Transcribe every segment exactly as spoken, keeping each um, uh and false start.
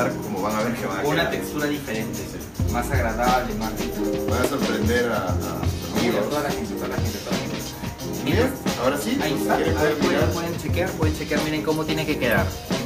bueno, como van a ver que van a Una quedar. textura diferente, sí. Más agradable, más rica. Van a sorprender a, a sus amigos. Toda la gente, toda la gente, toda la gente. Bien, ahora sí, Ahí si está, quieren a ver, pueden mirar. pueden, pueden chequear, pueden chequear, miren cómo tiene que quedar.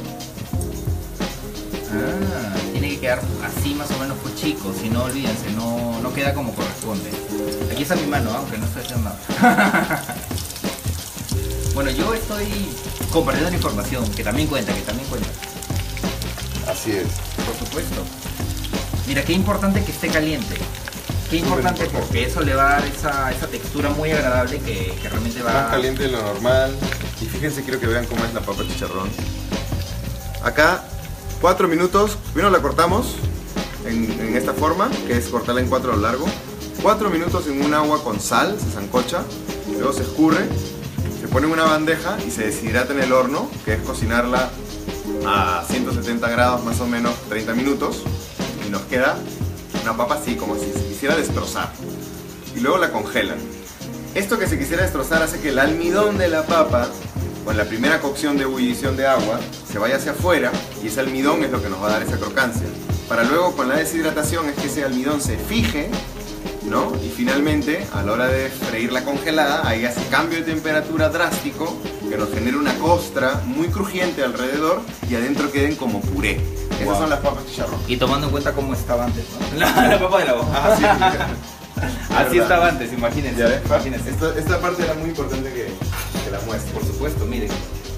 Ah, tiene que quedar así más o menos pues chico, si no olvídense, no, no queda como corresponde. Aquí está mi mano, aunque no estoy haciendo nada. Bueno, yo estoy compartiendo la información, que también cuenta, que también cuenta. Así es. Por supuesto. Mira, qué importante que esté caliente. Qué importante, importante. porque eso le va a dar esa, esa textura muy agradable que, que realmente va Más caliente de lo normal. Y fíjense, quiero que vean cómo es la papa chicharrón. Acá, cuatro minutos. Primero la cortamos en, en esta forma, que es cortarla en cuatro a lo largo. Cuatro minutos en un agua con sal, se sancocha. Luego se escurre, se pone en una bandeja y se deshidrata en el horno, que es cocinarla a ciento setenta grados más o menos treinta minutos. Y nos queda una papa así, como si se quisiera destrozar. Y luego la congelan. Esto que se quisiera destrozar hace que el almidón de la papa, con la primera cocción de ebullición de agua, se vaya hacia afuera y ese almidón es lo que nos va a dar esa crocancia. Para luego con la deshidratación es que ese almidón se fije, ¿no? Y finalmente, a la hora de freír la congelada, hay ese cambio de temperatura drástico que nos genera una costra muy crujiente alrededor y adentro queden como puré. Esas Wow. son las papas chicharrón. Y tomando en cuenta cómo estaba antes, ¿no? La, la papa de la boca. Ah, sí, Así verdad. estaba antes, imagínense. Ya ves, pa, imagínense. esta, esta parte era muy importante que, que la muestre. Por supuesto, miren.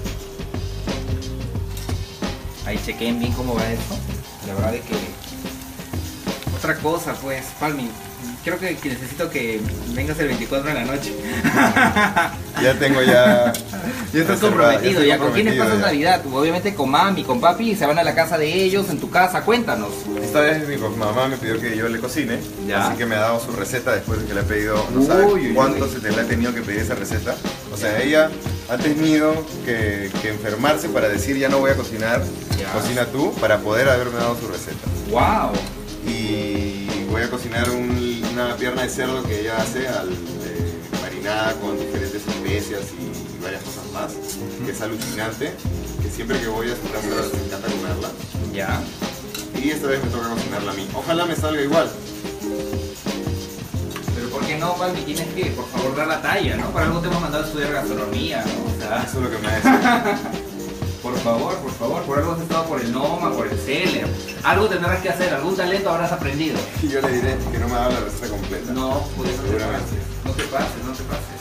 Ahí chequen bien cómo va esto. La verdad es que... Otra cosa, pues, Palmi. Creo que, que necesito que vengas el veinticuatro de la noche. Ya tengo ya... Ya estás comprometido, ya. ¿Con quiénes pasas Navidad? Obviamente con mami, con papi, se van a la casa de ellos, en tu casa, cuéntanos. Esta vez mi mamá me pidió que yo le cocine, Ya. así que me ha dado su receta después de que le he pedido, no sabe Uy, uy, cuánto uy. se te le ha tenido que pedir esa receta. O sea, ella ha tenido que, que enfermarse para decir ya no voy a cocinar, Ya. cocina tú, para poder haberme dado su receta. ¡Wow! Y voy a cocinar un- una pierna de cerdo que ella hace al, eh, marinada con diferentes especias y, y varias cosas más, que es alucinante, que siempre que voy a su casa me encanta comerla. Ya. Y esta vez me toca cocinarla a mí. Ojalá me salga igual. Pero ¿por qué no, Palmi? Tienes que, por favor, dar la talla, ¿no? Para algo te hemos mandado a estudiar gastronomía, ¿no? O sea, Eso es lo que me hace. por favor, por favor, por algo has estado por el NOMA, por el CELER. Algo tendrás que hacer, algún talento habrás aprendido. Y yo le diré que no me haga la receta completa. No, pues no te Seguramente. pases, no te pases, no te pases.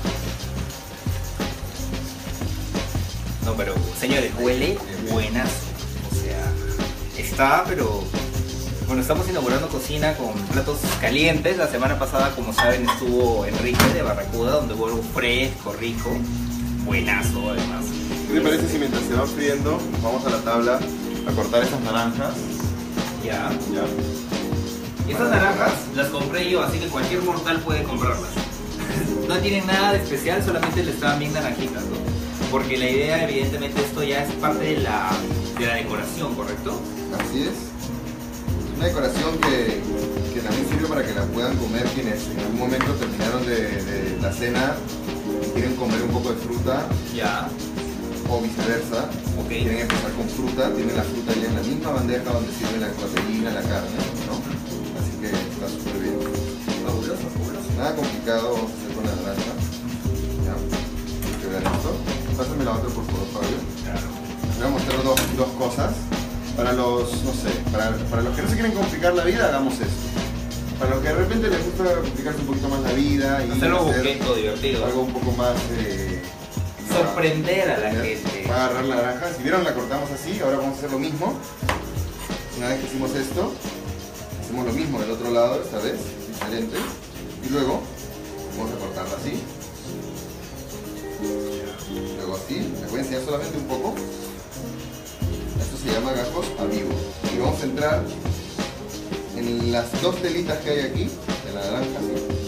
No, pero, señores, huele buenazo. O sea, está, pero... Bueno, estamos inaugurando cocina con platos calientes. La semana pasada, como saben, estuvo Enrique de Barracuda, donde hubo algo fresco, rico. Buenazo, además. ¿Qué te parece si mientras se van friendo nos vamos a la tabla a cortar estas naranjas? Ya. Ya. Y estas naranjas las compré yo, así que cualquier mortal puede comprarlas. No tienen nada de especial, solamente le estaban bien naranjitas, ¿no? Porque la idea, evidentemente, esto ya es parte de la, de la decoración, ¿correcto? Así es. Es una decoración que, que también sirve para que la puedan comer quienes en algún momento terminaron de, de la cena y quieren comer un poco de fruta Ya. o viceversa. Ok. Quieren empezar con fruta, tienen la fruta ya en la misma bandeja donde sirve la proteína, la carne, ¿no? Así que está súper bien. Fabuloso, fabuloso. Nada complicado vamos a hacer con la naranja. ¿Ya? Que vean esto. Pásame la otra por favor, Fabio. Claro. Les voy a mostrar dos, dos cosas. Para los, no sé, para, para los que no se quieren complicar la vida, hagamos esto. Para los que de repente les gusta complicarse un poquito más la vida y Hacerlo hacer buqueto, divertido. algo un poco más... Eh, Sorprender a la ¿ya? gente. Va a agarrar la naranja. Si vieron, la cortamos así. Ahora vamos a hacer lo mismo. Una vez que hicimos esto, hacemos lo mismo del otro lado, esta vez, diferente. Y luego, vamos a cortarla así. Luego así. Les voy a enseñar solamente un poco. Esto se llama gajos a vivo. Y vamos a entrar en las dos telitas que hay aquí, de la naranja, así.